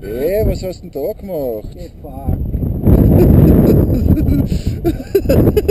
Hey, was hast du denn da gemacht? Gefahren.